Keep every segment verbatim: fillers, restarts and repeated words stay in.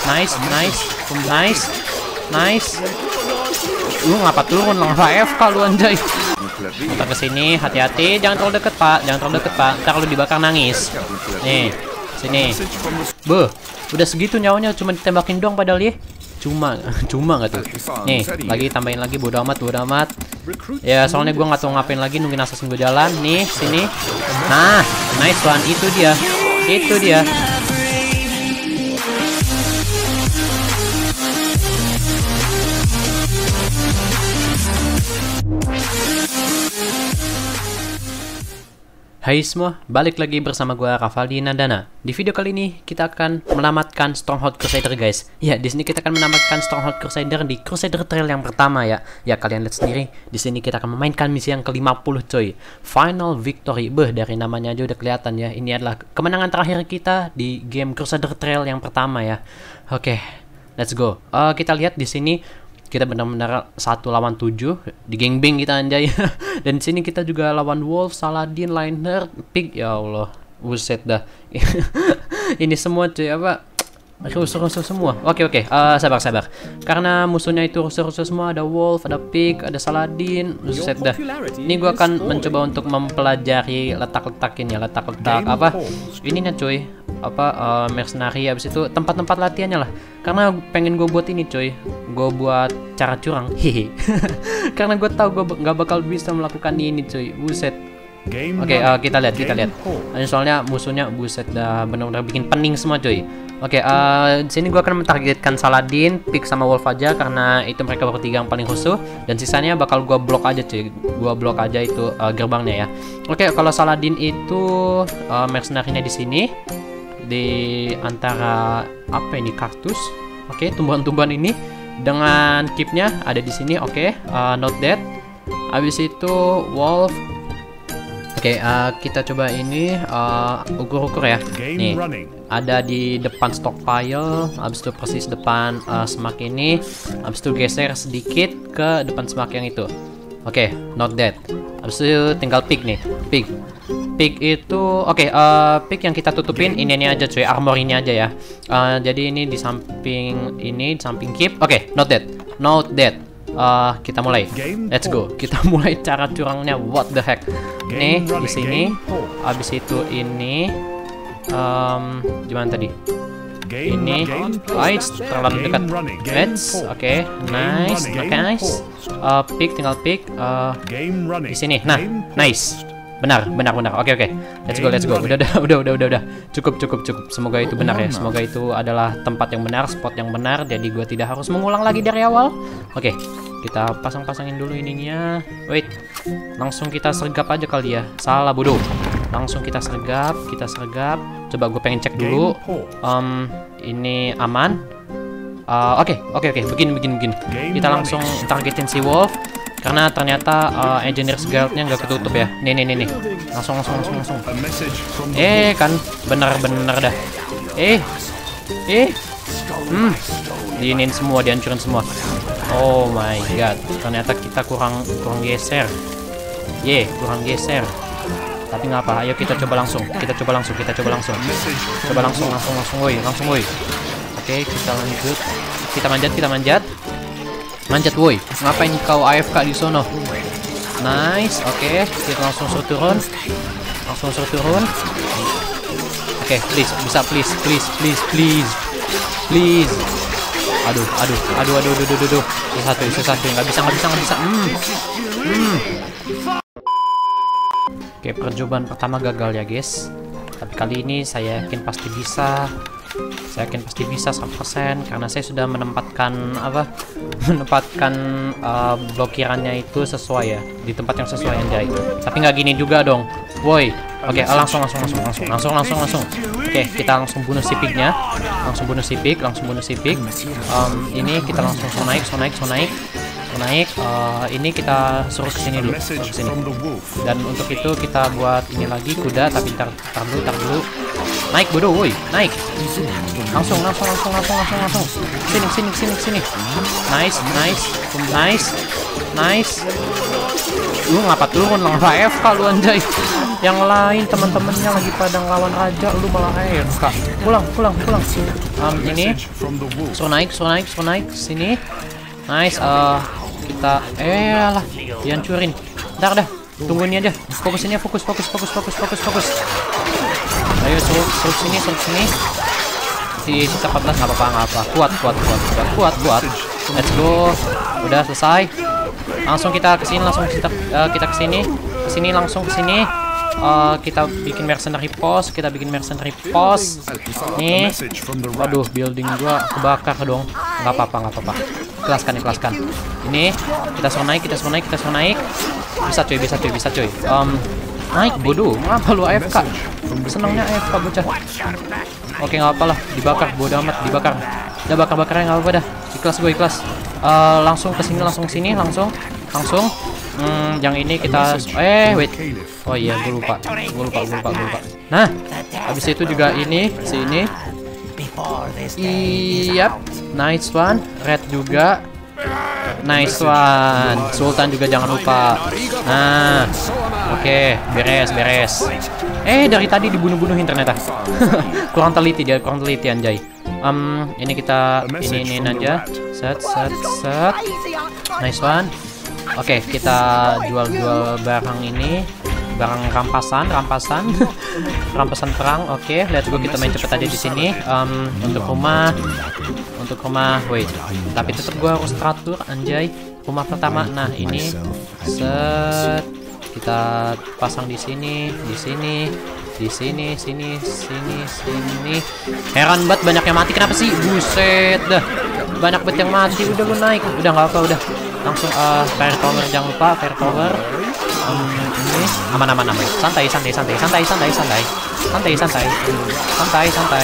nice, nice, nice, nice. Lu ngapa turun lang A F K lu anjay. Kita ke sini, hati-hati, jangan terlalu deket pak, jangan terlalu deket pak. Ntar lu dibakar nangis. Nih, sini. Beuh, udah segitu nyawanya cuma ditembakin doang padahal ya. Cuma, cuma nggak tuh. Nih, lagi tambahin lagi, bodo amat, bodo amat. Ya soalnya gue nggak tahu ngapain lagi, nungguin assassin gue jalan. Nih, sini. Nah, nice one, itu dia, itu dia. Hai semua, balik lagi bersama gue Rafaldi Nandana. Di video kali ini kita akan menamatkan Stronghold Crusader guys. Ya, di sini kita akan menamatkan Stronghold Crusader di Crusader Trail yang pertama ya. Ya kalian lihat sendiri, di sini kita akan memainkan misi yang ke lima puluh coy. Final Victory. Beh, dari namanya aja udah kelihatan ya. Ini adalah kemenangan terakhir kita di game Crusader Trail yang pertama ya. Oke, let's go. Uh, kita lihat di sini kita benar-benar satu lawan tujuh di gangbang kita anjay. Dan di sini kita juga lawan Wolf, Saladin, Lionheart, Pig. Ya Allah, buset dah. Ini semua cuy apa? Rusuh-rusuh semua. Oke oke, uh, sabar sabar. Karena musuhnya itu rusuh-rusuh semua. Ada Wolf, ada Pig, ada Saladin. Buset dah. Ini gua akan mencoba untuk mempelajari letak-letakin ya, letak-letak apa? Ininya cuy. Apa uh, mercenary, habis itu tempat-tempat latihannya lah. Karena pengen gue buat ini coy, gue buat cara curang. Hehe. Karena gue tahu gue nggak bakal bisa melakukan ini coy. Buset. Oke, okay, uh, kita lihat, kita lihat. Soalnya musuhnya buset dah benar-benar bikin pening semua coy. Oke, okay, uh, di sini gue akan mentargetkan Saladin, Pig sama Wolf aja karena itu mereka bertiga yang paling khusus, dan sisanya bakal gue blok aja cuy. Gue blok aja itu uh, gerbangnya ya. Oke, okay, kalau Saladin itu uh, mercenary-nya di sini. Di antara apa ini, kaktus, oke, okay, tumbuhan-tumbuhan ini dengan keepnya ada di sini, oke, okay, uh, not dead. Habis itu Wolf, oke, okay, uh, kita coba ini uh, ukur-ukur ya, nih ada di depan stockpile, habis itu persis depan uh, semak ini, habis itu geser sedikit ke depan semak yang itu, oke, okay, not dead. Habis itu tinggal Pig nih, Pig. Pig itu oke, okay, uh, Pig yang kita tutupin ini ini aja cuy, armor ini aja ya. Uh, jadi ini di samping ini, di samping keep. Oke, okay, not dead, not dead. Uh, kita mulai, let's go. Kita mulai cara curangnya. What the heck? Nih di sini. Habis itu ini, um, gimana tadi? Ini, nice, terlalu dekat. Let's, oke, okay, nice, oke, okay, nice. Uh, Pig tinggal Pig. Uh, di sini, nah, nice. Benar, benar, benar. Oke, oke. Let's go, let's go. Udah, udah, udah, udah, udah, udah. Cukup, cukup, cukup. Semoga itu benar ya. Semoga itu adalah tempat yang benar, spot yang benar. Jadi gue tidak harus mengulang lagi dari awal. Oke, kita pasang-pasangin dulu ininya. Wait, langsung kita sergap aja kali ya. Salah bodoh. Langsung kita sergap, kita sergap. Coba gue pengen cek dulu. Um, ini aman. Uh, oke, oke, oke. Begini, begini, begini. Kita langsung targetin si Wolf. Karena ternyata uh, Engineer's Guild-nya nggak ketutup ya. Nih, nih, nih, nih. Langsung, langsung, langsung, langsung. Eh, kan bener-bener dah. Eh, eh. Hmm. Diinin semua, dihancurin semua. Oh my god. Ternyata kita kurang kurang geser. Ye, yeah, kurang geser. Tapi nggak apa. Ayo kita coba langsung. Kita coba langsung. Kita coba langsung. Coba langsung, langsung, langsung, woi, langsung, woi. Oke, kita lanjut. Kita manjat, kita manjat. Manjat woi, ngapain kau A F K di sono? Nice, oke, okay. Kita langsung suruh turun, langsung suruh turun. Oke, okay, please, bisa please, please, please, please, please. Aduh, aduh, aduh, aduh, aduh, aduh, aduh. Ini satu, ini satu, nggak bisa, nggak bisa, nggak bisa. Hmm, hmm. Oke, okay, percobaan pertama gagal ya guys. Tapi kali ini saya yakin pasti bisa. Saya yakin pasti bisa seratus persen karena saya sudah menempatkan apa menempatkan uh, blokirannya itu sesuai ya, di tempat yang sesuai anjay. Tapi nggak gini juga dong, woi. Oke, okay, langsung langsung langsung langsung langsung langsung langsung. Oke, okay, kita langsung bunuh si Pignya, langsung bunuh si Pig, langsung bunuh si Pig. Um, ini kita langsung so naik, so naik, so naik. Naik, uh, ini kita suruh ke sini dulu, ke sini. Dan untuk itu kita buat ini lagi kuda, tapi tar, tar dulu, tar dulu. Naik bodoh, woi, naik. Langsung, langsung, langsung, langsung, langsung, langsung. Sini, sini, sini, sini. Nice, nice, nice, nice. Lu ngapa turun? Lu ngapa A F K lu anjay? Yang lain teman-temannya lagi pada ngelawan raja, lu malah A F K. Pulang, pulang, pulang. Um, ini suruh naik, suruh naik, suruh naik sini. Nice. Uh, kita eh lah dihancurin. Ntar dah. Tunggu ini aja. Fokusinnya fokus, fokus, fokus, fokus, fokus, fokus. Ayo suruh, suruh sini, suruh sini. Si sisa empat belas nggak apa-apa, nggak apa. Kuat, kuat, kuat, kuat, kuat, kuat. Let's go. Udah selesai. Langsung kita kesini, langsung kita uh, kita kesini, kesini langsung kesini. Uh, kita bikin mercenary post, kita bikin mercenary post. Nih, waduh, building gua kebakar dong. Nggak apa-apa, nggak apa-apa. Kelaskan, kelaskan. Ini kita suruh naik, kita suruh naik, kita suruh naik. Bisa cuy, bisa cuy, bisa cuy. Um, naik bodoh, ngapa lu A F K? Senangnya A F K bocah. Oke, nggak apa lah, dibakar, bodoh amat, dibakar. Udah bakar-bakarnya nggak apa-apa dah. Ikhlas gue, ikhlas. Uh, langsung ke sini, langsung ke sini, langsung, langsung. Hmm, yang ini kita eh wait. Oh iya, gue lupa. Gue lupa, gue lupa, gue lupa. Nah, habis itu juga ini, sini. Iya, nice one. Red juga. Nice one. Sultan juga jangan lupa. Nah, oke, okay, beres, beres. Eh, dari tadi dibunuh-bunuhin ternyata. Kurang teliti dia, kurang teliti anjay. Um, ini kita ini ini aja. Set, set, set. Nice one. Oke, okay, kita jual-jual barang ini, barang rampasan, rampasan, rampasan perang. Oke, okay, let's go, kita main cepet aja di sini. Um, untuk rumah, untuk rumah, wait. Tapi tetap gua harus teratur, anjay. Rumah pertama, nah ini, set, kita pasang di sini, di sini, di sini, sini, sini, sini. Heran banget banyak yang mati, kenapa sih? Buset, dah. Banyak banget yang mati, udah lu naik, udah nggak apa, udah. Langsung uh, fire tower, jangan lupa fire tower. Um, ini aman aman aman. Santai santai santai santai santai santai santai santai santai santai.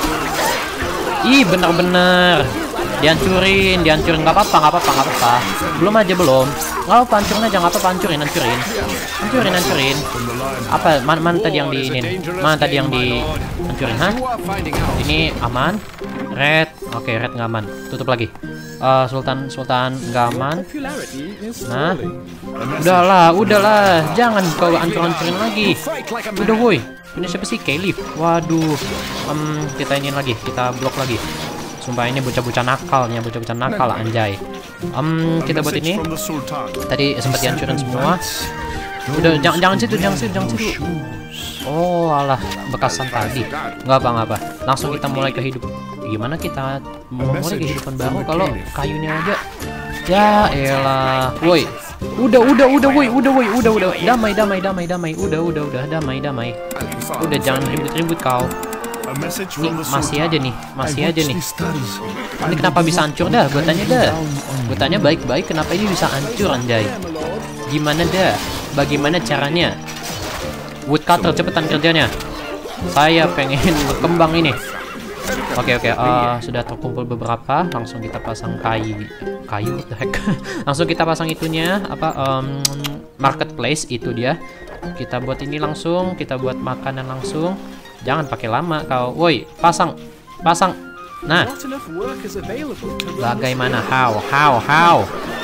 Ih, bener-bener dihancurin, dihancurin, nggak apa-apa, nggak apa-apa, nggak apa-apa. Belum aja belum. Nggak apa, hancurin aja, nggak apa-apa, hancurin, hancurin, hancurin, hancurin. Apa? Mana, mana tadi yang di ini? Mana tadi yang di hancurin? Hah? Ini aman. Red, oke, okay, red nggak aman. Tutup lagi. Uh, Sultan, Sultan nggak aman. Nah, udahlah, udahlah, jangan kau hancur-hancurin lagi. Udah, woi. Ini siapa sih? Caliph. Waduh. Um, kita ini lagi, kita blok lagi. Sumpah ini bocah-bocah nakalnya, bocah-bocah nakal anjay. Um, kita buat ini. Tadi sempat dihancurin semua. Udah, jangan jangan situ, jangan situ, jangan situ. Oh, alah, bekasan tadi. Nggak apa, nggak apa. Langsung kita mulai ke hidup. Gimana kita mau mulai kehidupan baru kalau kayunya aja? Ya elah, woi. Udah, udah, udah, woi, udah, woi, udah, udah. Damai, damai, damai, damai. Udah, udah, udah, damai, damai. Udah, jangan ribut-ribut kau. Nih, masih aja nih, masih aja nih. Ini kenapa bisa hancur dah? Gue tanya dah. Gue tanya baik-baik, kenapa ini bisa hancur anjay? Gimana dah? Bagaimana caranya? Woodcutter, cepetan kerjanya. Saya pengen berkembang ini. Oke, oke, uh, sudah terkumpul beberapa. Langsung kita pasang kayu. Kayu, what the heck? Langsung kita pasang itunya. Apa? Um, marketplace itu dia. Kita buat ini langsung. Kita buat makanan langsung. Jangan pakai lama kau. Woi, pasang, pasang. Nah, bagaimana? How, how, how?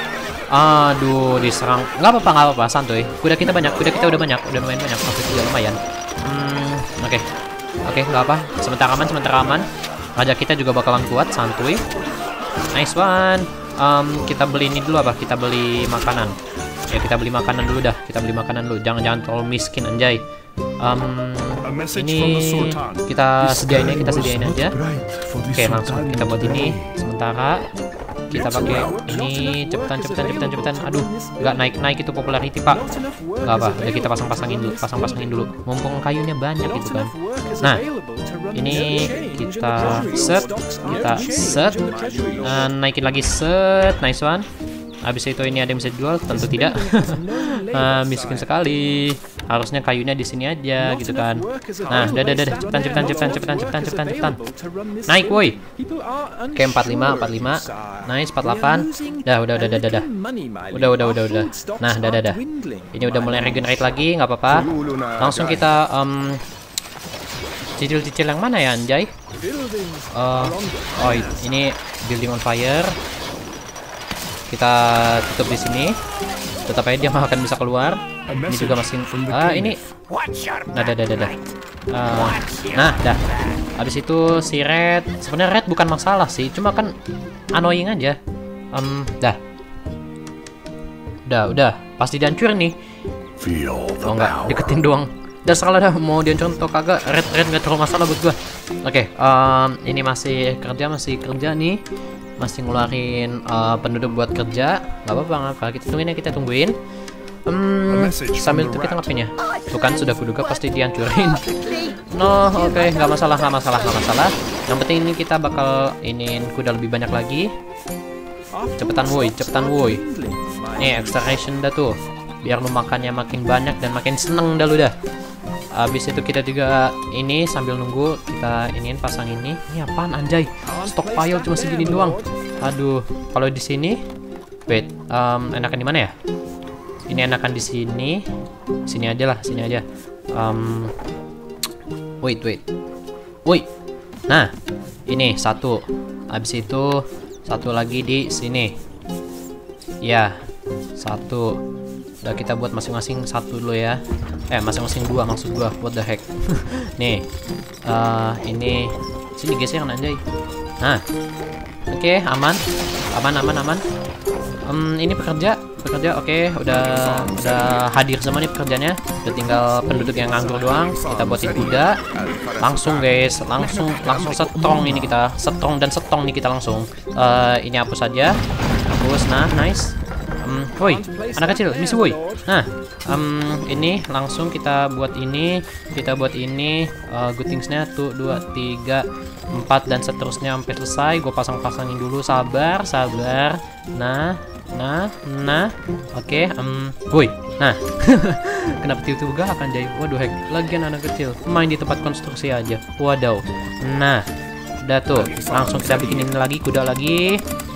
Aduh, diserang. Nggak apa-apa, nggak apa-apa, santuy. Kuda kita banyak, kuda kita udah banyak, udah lumayan banyak. Oke, juga lumayan. Hmm, oke, okay. oke, okay, nggak apa. Sementara aman, sementara aman. Raja kita juga bakalan kuat, santuy. Nice one. Um, kita beli ini dulu apa? Kita beli makanan. Ya, kita beli makanan dulu dah. Kita beli makanan dulu. Jangan-jangan terlalu miskin, anjay. Um, ini kita sediain aja, kita sediain aja. Oke, langsung kita buat ini. Sementara kita pakai ini, cepetan, cepetan, cepetan, cepetan. Aduh, nggak naik naik itu popularity pak. Nggak apa, udah kita pasang pasangin dulu, pasang pasangin dulu. Mumpung kayunya banyak gitu kan. Nah, ini kita set, kita set, uh, naikin lagi set, nice one. Habis itu ini ada yang bisa dijual? Tentu tidak. uh, miskin sekali. Harusnya kayunya di sini aja gitu kan. Nah, dah dah dah, cepetan cepetan cepetan cepetan cepetan cepetan cepetan. Naik woi. Oke, empat puluh lima empat puluh lima. Nice empat puluh delapan. Dah udah udah udah udah. Udah udah udah udah. Nah, dah dah dah. Ini udah mulai regenerate lagi, nggak apa-apa. Langsung kita um, cicil-cicil yang mana ya anjay? Uh, oh, ini building on fire. Kita tutup di sini. Tetap aja dia akan bisa keluar. Ini juga masih ah ini. Nah, dah, dah, dah, dah. Uh, nah, dah. Habis itu si Red, sebenarnya Red bukan masalah sih, cuma kan annoying aja. Um, dah. Udah, udah, pasti dihancurin nih. Oh enggak, deketin doang. Udah salah dah, mau dihancurin atau kagak. Red, Red nggak terlalu masalah buat gua. Oke, okay, um, ini masih kerja, masih kerja nih. Masih ngeluarin uh, penduduk buat kerja. Gak apa-apa, gak apa. Kita tungguin ya, kita tungguin. Hmm, sambil itu kita ngapain ya? Tuh kan, sudah kuduga pasti dihancurin. No, oke, okay, nggak masalah, nggak masalah, nggak masalah. Yang penting ini kita bakal iniin kuda lebih banyak lagi. Cepetan woi, cepetan woi. Nih, extraction dah tuh. Biar lu makannya makin banyak dan makin seneng dah lu dah. Habis itu kita juga ini sambil nunggu kita iniin pasang ini. Ini apaan anjay? Stockpile cuma segini doang. Aduh, kalau di sini, wait, um, enakan di mana ya? Ini enakan di sini. Sini aja lah, sini aja. Um, wait, wait. Woi. Nah, ini satu. Habis itu satu lagi di sini. Ya, satu. Udah kita buat masing-masing satu dulu ya. Eh, masing-masing dua maksud gua. What the heck? Nih. Uh, ini sini geser kan anjay. Nah. Oke, okay, aman. Aman, aman, aman. Um, ini pekerja, pekerja oke, okay. udah udah hadir semua nih pekerjanya. Udah tinggal penduduk yang nganggur doang. Kita buatin kuda. Langsung guys, langsung langsung strong ini kita, strong dan strong nih kita langsung. Uh, ini hapus saja. Hapus, nah, nice. Um, woi, anak kecil, misi woi. Nah, um, ini langsung kita buat ini, kita buat ini, uh, good things-nya tuh dua, tiga, empat dan seterusnya sampai selesai. Gue pasang-pasangin dulu, sabar, sabar. Nah, nah, nah, oke, okay, um, woi, nah, kenapa tiba-tiba gak akan jadi? Waduh, heck, lagian anak kecil main di tempat konstruksi aja. Wadaw, nah, udah tuh, langsung kita bikinin lagi kuda lagi.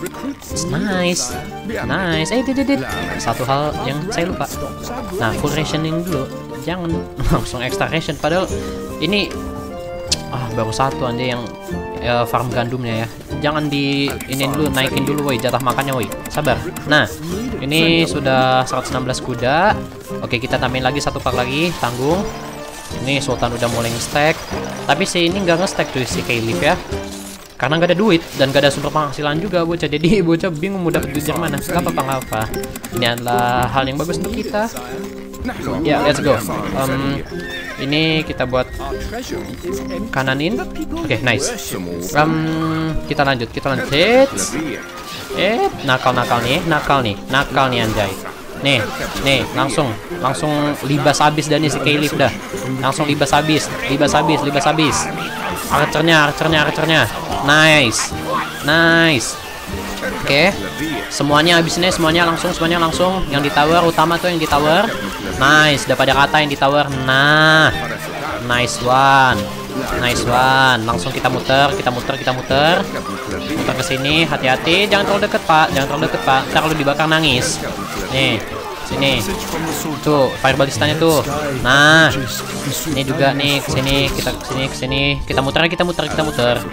Nice, nice. Eh, dit, dit. Satu hal yang saya lupa. Nah, full rationing dulu. Jangan langsung extra ration. Padahal ini ah baru satu aja yang uh, farm gandumnya ya. Jangan di ini dulu, naikin dulu, woi, jatah makannya, woi. Sabar. Nah, ini sudah seratus enam belas kuda. Oke, kita tambahin lagi satu pak lagi, tanggung. Ini Sultan udah mulai nge-stack. Tapi si ini nggak nge-stack tuh si Caleb ya. Karena nggak ada duit dan nggak ada sumber penghasilan juga bocah, jadi bocah bingung mau dapet duit dari mana. Gak apa-apa, nggak apa. Ini adalah hal yang bagus untuk kita. Ya, yeah, let's go. Um, ini kita buat kananin. Oke, okay, nice. Um, kita lanjut, kita lanjut. Eh, nakal-nakal nih, nakal nih, nakal nih anjay. Nih, nih, langsung, langsung libas habis dan si Caleb dah. Langsung libas habis, libas habis, libas habis. Archernya, archernya, archernya. Nice, nice. Oke, okay. Semuanya habis ini, semuanya langsung, semuanya langsung. Yang di tower utama tuh yang di tower. Nice, udah pada kata yang di tower. Nah, nice one, nice one. Langsung kita muter, kita muter, kita muter, muter ke sini. Hati-hati, jangan terlalu deket pak, jangan terlalu deket pak. Ntar lu dibakar nangis. Nih, sini, tuh fire balistanya tuh. Nah, ini juga nih kesini, kita kesini, kesini. Kita muter, kita muter, kita muter.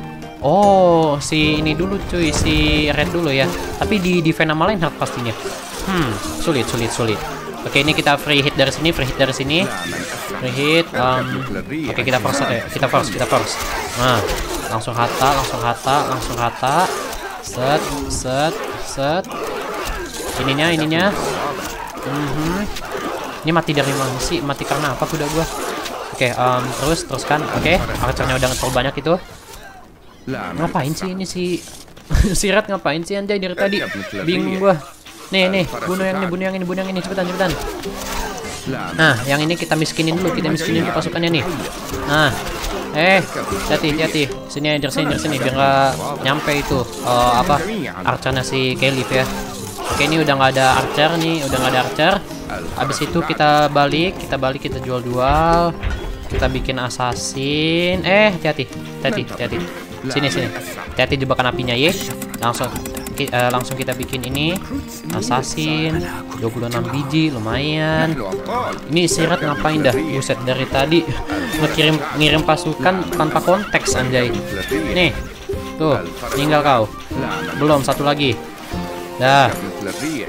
Oh, si ini dulu cuy, si Red dulu ya. Tapi di defense nama lain pastinya. Hmm, sulit, sulit, sulit. Oke, ini kita free hit dari sini, free hit dari sini. Free hit. Um, Oke, kita force ya, kita force, kita force. Nah, langsung hata, langsung hata, langsung hata. Set, set, set. Ininya, ininya. Mm-hmm. Ini mati dari mana sih? Mati karena apa kuda gua? Oke, um, terus, teruskan. Oke, archernya udah terlalu banyak itu. Ngapain sih ini si si Red ngapain sih anjay dari tadi? Bingung gua. Nih nih, bunuh yang ini, bunuh yang ini, bunuh yang ini, cepetan cepetan. Nah, yang ini kita miskinin dulu, kita miskinin dulu pasukannya nih. Nah, eh, hati hati, sini aja, sini sini biar nggak nyampe itu uh, apa archernya si Caleb ya. Oke, ini udah nggak ada archer nih, udah nggak ada archer. Abis itu kita balik, kita balik, kita jual-jual, kita bikin assassin. Eh, hati-hati, hati-hati, hati-hati. Sini sini, hati-hati jebakan apinya ya. Langsung ki, uh, langsung kita bikin ini assassin dua puluh enam biji, lumayan. Ini si Red ngapain dah? Buset, dari tadi ngirim ngirim pasukan tanpa konteks anjay. Nih, tuh, tinggal kau. Belum, satu lagi. Dah.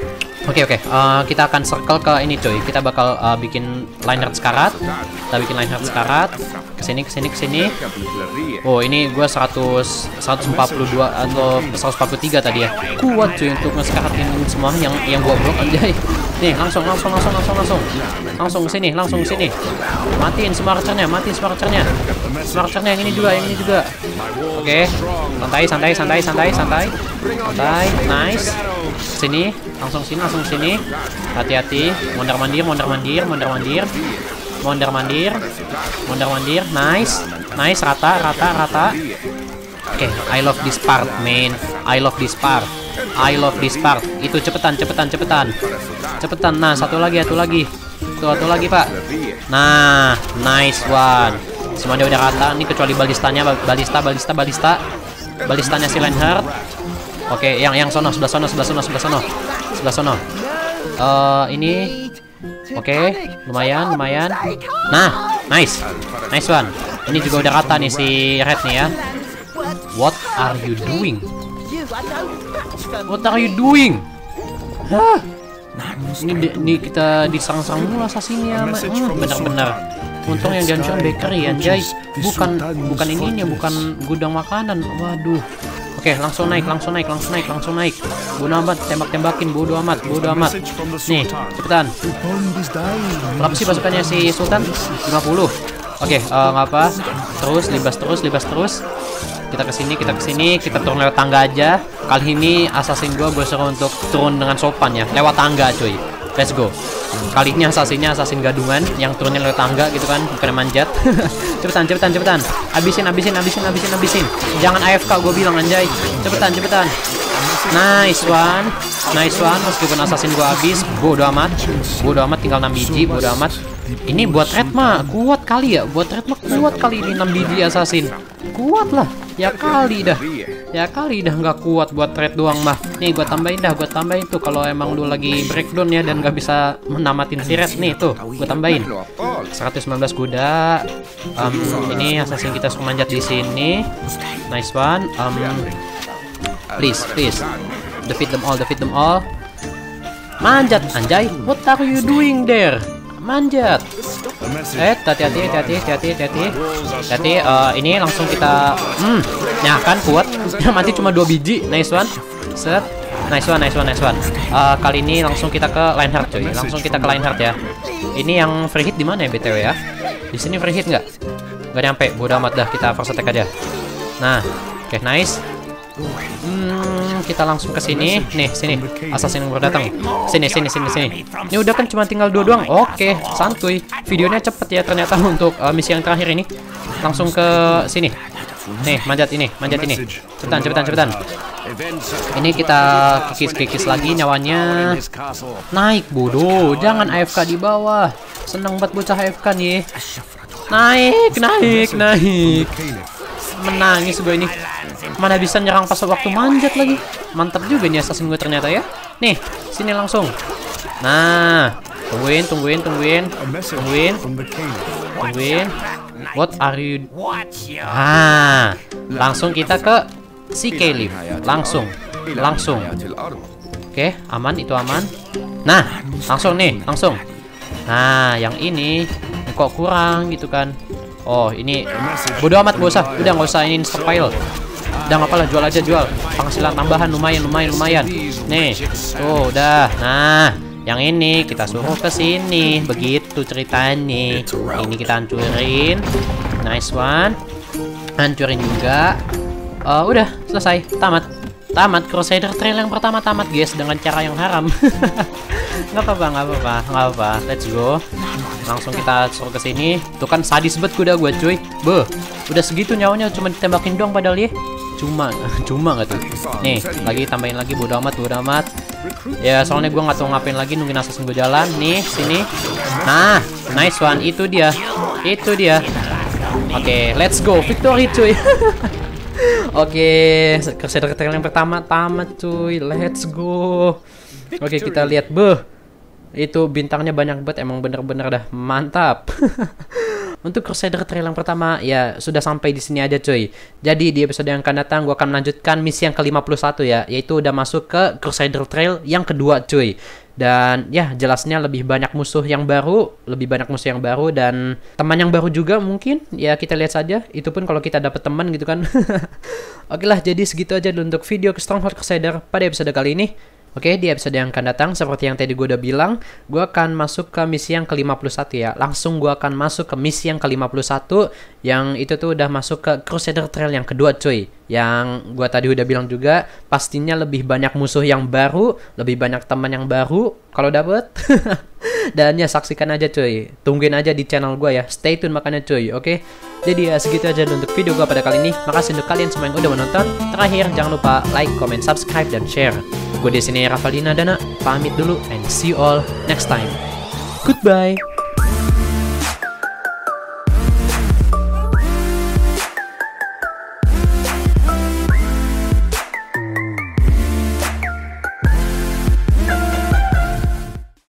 Oke oke, eh, kita akan circle ke ini cuy. Kita bakal uh, bikin Lionheart sekarat. Kita bikin Lionheart sekarat. Kesini kesini kesini. Oh ini gue seratus, seratus empat puluh dua atau seratus empat puluh tiga tadi ya. Kuat cuy untuk nge-skaratin semua yang yang gue blok anjay. Nih langsung langsung langsung langsung langsung langsung kesini langsung kesini. Matiin semua archernya, matiin semua archernya. Semua archernya yang ini juga, yang ini juga. Oke, santai santai santai santai santai santai, nice. Sini, langsung sini, langsung sini. Hati-hati, mondar mandir, mondar mandir, mondar mandir, mondar mandir, mondar mandir. Nice, nice, rata, rata, rata. Oke, okay, I love this part, man. I love this part. I love this part. Itu cepetan, cepetan, cepetan, cepetan. Nah, satu lagi, satu lagi, tuh, satu lagi pak. Nah, nice one. Semuanya udah rata. Ini kecuali balistanya, balista, balista, balista, balistanya si Lionheart. Oke, yang yang sono, sebelah sono, sebelah sono, sebelah sono, sebelah sono. Uh, ini, oke, okay, lumayan, lumayan. Nah, nice, nice one. Ini juga udah rata nih si Red nih ya. What are you doing? What are you doing? Hah? Ini, di, ini kita diserang-serang dulu assassinnya, hmm, benar-benar. Untung yang dihancurkan bakery anjay, bukan bukan ininya, bukan gudang makanan. Waduh. Oke, langsung naik, langsung naik, langsung naik, langsung naik. Bodo amat, tembak-tembakin, bodo amat, bodo amat. Nih, cepetan. Berapa sih pasukannya si Sultan? lima puluh. Oke, uh, nggak apa. Terus, libas terus, libas terus. Kita kesini, kita kesini, kita turun lewat tangga aja. Kali ini assassin gua gue suruh untuk turun dengan sopan ya, lewat tangga cuy. Let's go. Kali ini assassinnya assassin gadungan yang turunnya lewat tangga gitu kan, bukan manjat. Cepetan, cepetan, cepetan. Abisin, abisin, abisin, abisin, abisin. Jangan A F K gue bilang anjay. Cepetan, cepetan. Nice one. Nice one. Meskipun assassin gue habis, bodo amat. Bodo amat, tinggal enam biji, bodo amat. Ini buat red mah kuat kali ya. Buat red mah kuat kali ini enam biji assassin. Kuat lah. Ya kali dah. Ya kali dah nggak kuat buat red doang mah. Nih gue tambahin dah, gue tambahin tuh kalau emang lu lagi breakdown ya dan gak bisa menamatin si red nih tuh, gue tambahin. seratus sembilan belas kuda. Um, ini assassin kita suka manjat di sini. Nice one. Um, please, please. Defeat them all, defeat them all. Manjat anjay. What are you doing there? Manjat. Eh, hati-hati, hati-hati, hati-hati, hati-hati. Hati, uh, ini langsung kita, hmm, ya kan kuat. Mati cuma dua biji, nice one. Set, nice one, nice one, nice one. Uh, kali ini langsung kita ke Lionheart cuy, langsung kita ke Lionheart ya. Ini yang free hit di mana ya B T W ya? Di sini free hit nggak? Nggak nyampe, bodo amat dah, kita first attack aja. Nah, oke, okay, nice. Hmm, kita langsung ke sini. Nih, sini. Assassin yang baru datang. Sini, sini, sini, sini. Ini udah kan cuma tinggal dua doang. Oke, santuy. Videonya cepet ya ternyata untuk uh, misi yang terakhir ini. Langsung ke sini. Nih, manjat ini, manjat ini. Cepetan, cepetan, cepetan. Ini kita kikis-kikis lagi nyawanya. Naik, bodoh. Jangan A F K di bawah. Seneng banget bocah A F K nih. Naik, naik, naik. Menangis gue ini. Mana bisa nyerang pas waktu manjat lagi. Mantap juga nih assassin gue ternyata ya. Nih, sini langsung. Nah, tungguin, tungguin, tungguin. Tungguin. Tungguin. What are you? Ah, langsung kita ke si Caleb. Langsung. Langsung. Oke, aman, itu aman. Nah, langsung nih, langsung. Nah, yang ini kok kurang gitu kan. Oh, ini bodo amat, gak usah. Udah nggak usah ini stockpile. Udah nggak apa-apa, jual aja, jual. Penghasilan tambahan lumayan, lumayan, lumayan. Nih, tuh udah. Nah, yang ini kita suruh ke sini. Begitu ceritanya. Ini kita hancurin. Nice one. Hancurin juga. Uh, udah selesai, tamat. Tamat Crusader Trail yang pertama tamat guys dengan cara yang haram. Nggak apa-apa, nggak apa-apa, nggak apa-apa. Let's go. Langsung kita suruh ke sini. Tuh kan sadis banget kuda gue cuy. Beuh, udah segitu nyawanya cuma ditembakin doang padahal ya. Cuma, cuma nggak tuh. Nih, lagi tambahin lagi, bodo amat, bodo amat. Ya soalnya gue nggak tahu ngapain lagi, nungguin assassin gue jalan. Nih, sini. Nah, nice one. Itu dia, itu dia. Oke, okay, let's go, victory cuy. Oke, okay, Crusader Trail yang pertama tamat cuy. Let's go. Oke, okay, kita lihat, beuh. Itu bintangnya banyak banget, emang bener-bener dah mantap. untuk Crusader Trail yang pertama ya sudah sampai di sini aja cuy. Jadi di episode yang akan datang gue akan melanjutkan misi yang ke lima puluh satu ya, yaitu udah masuk ke Crusader Trail yang kedua cuy. Dan ya jelasnya lebih banyak musuh yang baru, lebih banyak musuh yang baru dan teman yang baru juga mungkin. Ya kita lihat saja, itu pun kalau kita dapat teman gitu kan. Oke lah, jadi segitu aja dulu untuk video ke Stronghold Crusader pada episode kali ini. Oke, di episode yang akan datang, seperti yang tadi gue udah bilang, gue akan masuk ke misi yang ke lima puluh satu ya. Langsung gue akan masuk ke misi yang ke lima puluh satu, yang itu tuh udah masuk ke Crusader Trail yang kedua cuy. Yang gue tadi udah bilang juga, pastinya lebih banyak musuh yang baru, lebih banyak teman yang baru, kalau dapet. Dan ya saksikan aja cuy, tungguin aja di channel gue ya, stay tune makanya cuy, oke? Jadi ya segitu aja untuk video gue pada kali ini. Makasih untuk kalian semua yang udah menonton. Terakhir jangan lupa like, comment, subscribe, dan share. Gue di sini Rafaldina Dana, pamit dulu and see you all next time. Goodbye.